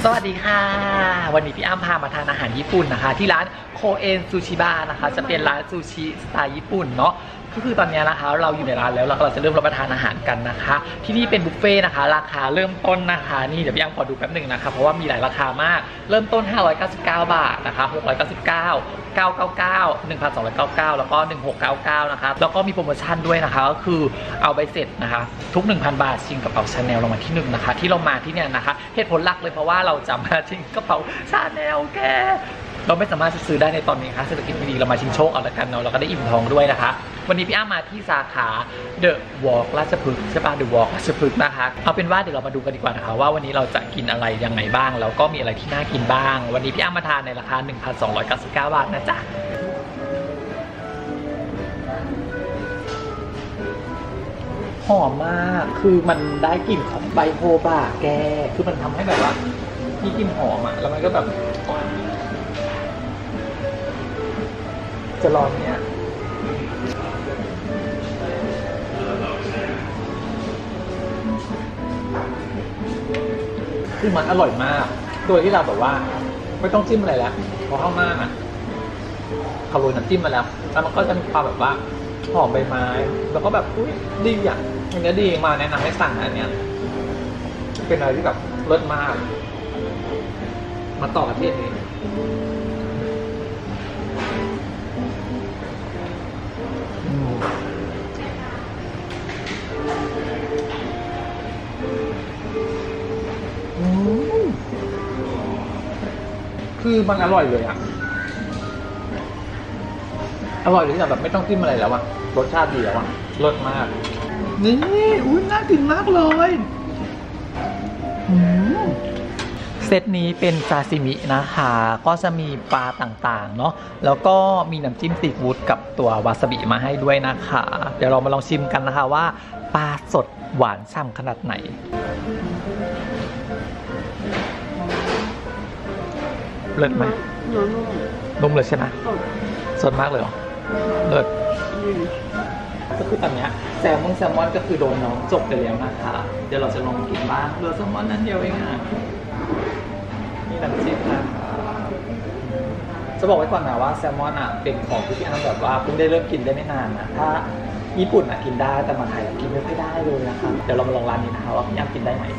วัสดีค่ะวันนี้พี่อ้ำพามาทานอาหารญี่ปุ่นนะคะที่ร้านโคเอ็นซูชิบานะคะจะเป็นร้านซูชิสไตล์ญี่ปุ่นเนาะก็คือตอนนี้นะคะเราอยู่ในร้านแล้วเราจะเริ่มรับประทานอาหารกันนะคะที่นี่เป็นบุฟเฟ่นะคะราคาเริ่มต้นนะคะนี่เดี๋ยวพี่อ้ำขอดูแป๊บหนึ่งนะคะเพราะว่ามีหลายราคามากเริ่มต้น599 บาทนะคะ699 999 1,299แล้วก็1699นะคะแล้วก็มีโปรโมชั่นด้วยนะคะก็คือเอาใบเสร็จนะคะทุก 1,000 บาทชิงกระเป๋าชาแนลรางวัลที่1นะคะที่เรามาที่เนี่ยนะคะเหตุผลหลักเลยเพราะว่าเราจะมาชิงกระเป๋าชาแนลแกเราไม่สามารถจะซื้อได้ในตอนนี้ค่ะเศรษฐกิจไม่ดีเรามาชิงโชคเอาละกันเนาะเราก็ได้อิ่มท้องด้วยนะคะวันนี้พี่อ้ำมาที่สาขาเดอะวอล์กราชพฤกษ์ใช่ป่ะเดอะวอล์กราชพฤกษ์นะคะเอาเป็นว่าเดี๋ยวเรามาดูกันดีกว่านะคะว่าวันนี้เราจะกินอะไรยังไงบ้างแล้วก็มีอะไรที่น่ากินบ้างวันนี้พี่อ้ำมาทานในราคา 1,299 บาทนะจ๊ะหอมมากคือมันได้กลิ่นของใบโฮบะแกคือมันทำให้แบบว่ามีกลิ่นหอมอ่ะแล้วมันก็แบบจะลองเนี้ยคือมันอร่อยมากโดยที่เราแบบว่าไม่ต้องจิ้มอะไรแล้วเพราะข้าวมากอ่ะเขาโรยน้ำจิ้มมาแล้วแล้วมันก็จะมีความแบบว่าหอมใบไม้แล้วก็แบบอุ้ยดีอ่ะอันนี้ดีมาแนะนำให้สั่งอันเนี้ยเป็นอะไรที่แบบเลิศมากมาต่อกันที่นี้คือมันอร่อยเลยอ่ะอร่อยเลยที่แบบไม่ต้องจิ้มอะไรแล้วอ่ะรสชาติดีแล้วอ่ะรสมากนี่อุ้ยน่ากินมากเลยเซตนี้เป็นซาซิมินะคะก็จะมีปลาต่างๆเนาะแล้วก็มีน้ำจิ้มซีฟู้ดกับตัววาซาบิมาให้ด้วยนะคะเดี๋ยวเรามาลองชิมกันนะคะว่าปลาสดหวานฉ่ำขนาดไหนเลิศไหมนุ่มเลยใช่ไหมสดมากเลยเหรอเลิศก็คือตอนนี้แซลมอนก็คือโดนน้องจบไปแล้วนะคะเดี๋ยวเราจะลองกินบ้างเหลือแซลมอนนั้นเดียวเองอ่ะนี่น้ำจิ้มนะคะจะบอกไว้ก่อนนะว่าแซลมอนอ่ะเป็นของที่พี่อ้ำแบบว่าเพิ่งได้เริ่มกินได้ไม่นานนะถ้าญี่ปุ่นอ่ะกินได้แต่มาไทยกินไม่ค่อยได้เลยนะคะเดี๋ยวเรามาลองร้านนี้นะคะว่าพี่อ้ำกินได้ไหม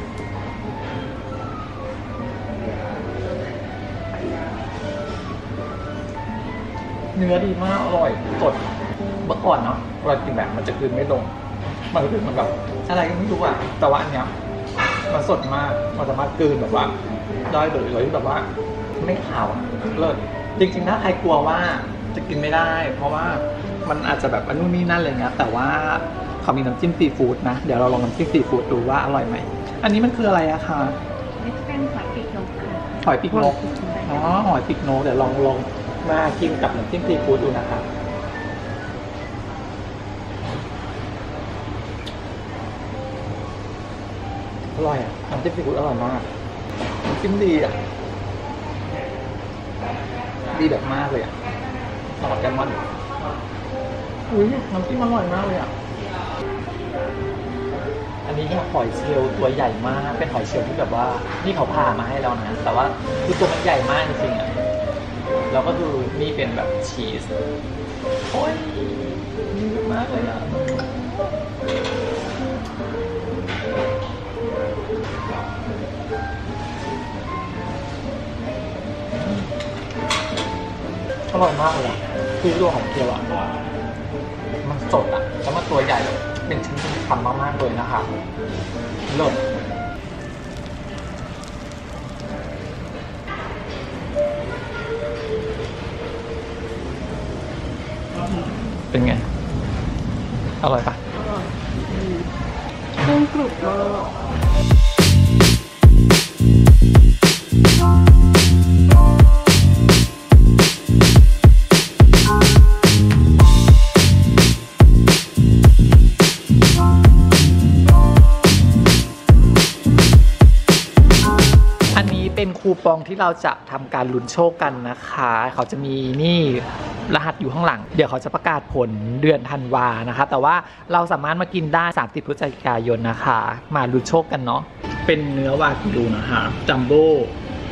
เนื้อดีมากอร่อยสดเมื่อก่อนเนาะเรากินแบบมันจะคืนไม่ลงมันรู้สึกมันแบบอะไรก็ไม่รู้อ่ะแต่ว่าอันเนี้ยมันสดมากมันสามารถคืนแบบว่าได้เลยที่แบบว่าไม่ขาวเลิศจริงๆถ้าใครกลัวว่าจะกินไม่ได้เพราะว่ามันอาจจะแบบนู่นนี่นั่นอะไรเงี้ยแต่ว่าเขามีน้ำจิ้มซีฟู้ดนะเดี๋ยวเราลองน้ำจิ้มซีฟู้ดดูว่าอร่อยไหมอันนี้มันคืออะไรอะคะเป็นหอยปีกนกค่ะหอยปีกนกอ๋อหอยปีกนกเดี๋ยวลองมากินกับน้ำจิ้มซีฟู้ดดูนะคะอร่อยอ่ะน้ำจิ้มซีฟู้ดอร่อยมากน้ำจิ้มดีอ่ะดีแบบมากเลยอ่ะสำหรับแกมอนอุ้ยน้ำจิ้มอร่อยมากเลยอ่ะอันนี้หอยเชลล์ตัวใหญ่มากเป็นหอยเชลล์ที่แบบว่านี่เขาผ่ามาให้เรานะแต่ว่าคือตัวมันใหญ่มากจริงๆอ่ะแล้วก็คือนี่เป็นแบบชีสโอ้ยดีมากเลยอ่ะอร่อยมากเลยอ่ะคือตัวของเกี๊ยวอ่ะมันสดอ่ะแล้วมันตัวใหญ่เป็นชิ้นที่ทำมากๆเลยนะคะเลิศเป็นไงอร่อยปะนุ่มกรุบมากเป็นคูปองที่เราจะทำการลุ้นโชคกันนะคะเขาจะมีนี่รหัสอยู่ข้างหลังเดี๋ยวเขาจะประกาศผลเดือนธันวานะคะแต่ว่าเราสามารถมากินได้30 พฤศจิกายนนะคะมาลุ้นโชคกันเนาะเป็นเนื้อวากิวนะคะจัมโบ้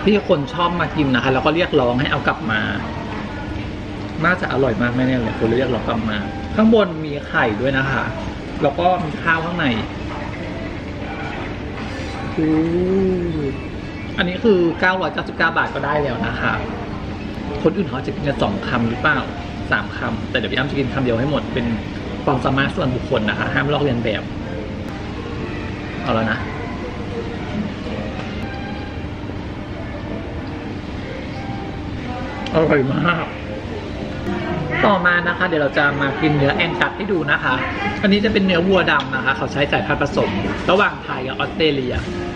ที่คนชอบมากินนะคะแล้วก็เรียกร้องให้เอากลับมาน่าจะอร่อยมากแน่ๆเลยคนเรียกร้องกลับมาข้างบนมีไข่ด้วยนะคะแล้วก็มีข้าวข้างในอันนี้คือ999 บาทก็ได้แล้วนะคะคนอื่นเขาจะกินกัน2 คำหรือเปล่า3 คำแต่เดี๋ยวพี่อ้ำจะกินคำเดียวให้หมดเป็นความสามารถส่วนบุคคลนะคะห้ามลอกเลียนแบบเอาแล้วนะอร่อยมากต่อมานะคะเดี๋ยวเราจะมากินเนื้อแองกัสให้ดูนะคะอันนี้จะเป็นเนื้อวัวดำนะคะเขาใช้สายพันธุ์ผสมระหว่างไทยกับออสเตรเลีย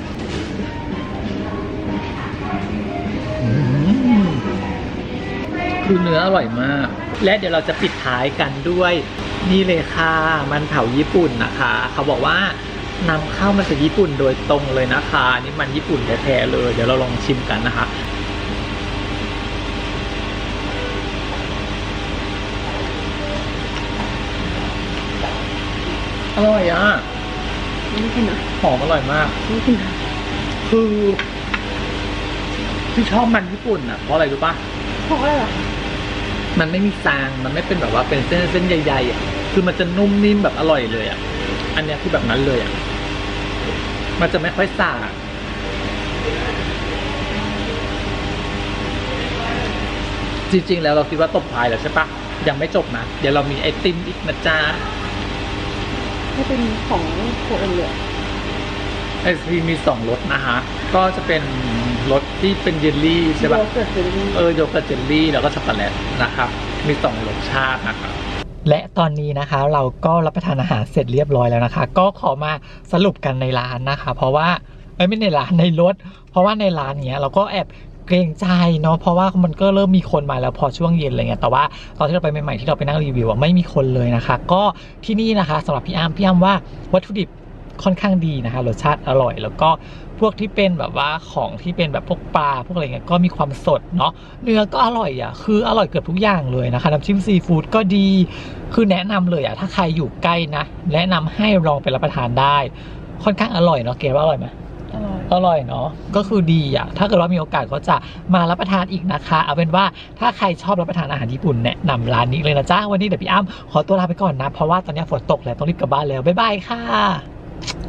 คือเนื้ออร่อยมากและเดี๋ยวเราจะปิดท้ายกันด้วยนี่เลยค่ะมันเผาญี่ปุ่นนะคะเขาบอกว่านำเข้ามาจากญี่ปุ่นโดยตรงเลยนะคะนี่มันญี่ปุ่นแท้ๆเลยเดี๋ยวเราลองชิมกันนะคะอร่อยอ่ะไม่กินนะหอมอร่อยมากไม่กินนะคือที่ชอบมันญี่ปุ่นอ่ะเพราะอะไรรู้ป่ะเพราะอะไรเหรอมันไม่มีซางมันไม่เป็นแบบว่าเป็นเส้นใหญ่ๆอ่ะคือมันจะนุ่มนิ่มแบบอร่อยเลยอ่ะอันเนี้ยคือแบบนั้นเลยอ่ะมันจะไม่ค่อยซ่าจริงๆแล้วเราคิดว่าตบท้ายแล้วใช่ปะยังไม่จบนะเดี๋ยวเรามีไอติมอีกนะจ๊ะให้เป็นของโคเอ็นเลยไอศครีมมี2 รสนะคะก็จะเป็นรสที่เป็นเยลลี่ใช่ปะโยเกิร์ตเจลลี่โยเกิร์ตเจลลี่แล้วก็ช็อกโกแลตนะครับมี2 รสชาตินะครับและตอนนี้นะคะเราก็รับประทานอาหารเสร็จเรียบร้อยแล้วนะคะก็ขอมาสรุปกันในร้านนะคะเพราะว่าไม่ในร้านในรถเพราะว่าในร้านเนี้ยเราก็แอบเกรงใจเนาะเพราะว่ามันก็เริ่มมีคนมาแล้วพอช่วงเย็นอะไรเงี้ยแต่ว่าตอนที่เราไปใหม่ๆที่เราไปนั่งรีวิวไม่มีคนเลยนะคะก็ที่นี่นะคะสำหรับพี่อ้ำว่าวัตถุดิบค่อนข้างดีนะคะรสชาติอร่อยแล้วก็พวกที่เป็นแบบว่าของที่เป็นแบบพวกปลาพวกอะไรเงี้ยก็มีความสดเนาะเนื้อก็อร่อยอ่ะคืออร่อยเกือบทุกอย่างเลยนะคะน้ำจิ้มซีฟู้ดก็ดีคือแนะนำเลยอ่ะถ้าใครอยู่ใกล้นะแนะนำให้ลองไปรับประทานได้ค่อนข้างอร่อยเนาะเกรดว่าอร่อยไหมอร่อยเนาะก็คือดีอ่ะถ้าเกิดว่ามีโอกาสก็จะมารับประทานอีกนะคะเอาเป็นว่าถ้าใครชอบรับประทานอาหารญี่ปุ่นแนะนำร้านนี้เลยนะจ๊ะวันนี้เดี๋ยวพี่อ้ำขอตัวลาไปก่อนนะเพราะว่าตอนนี้ฝนตกแล้วต้องรีบกลับบ้านแล้วบ๊ายบายค่ะ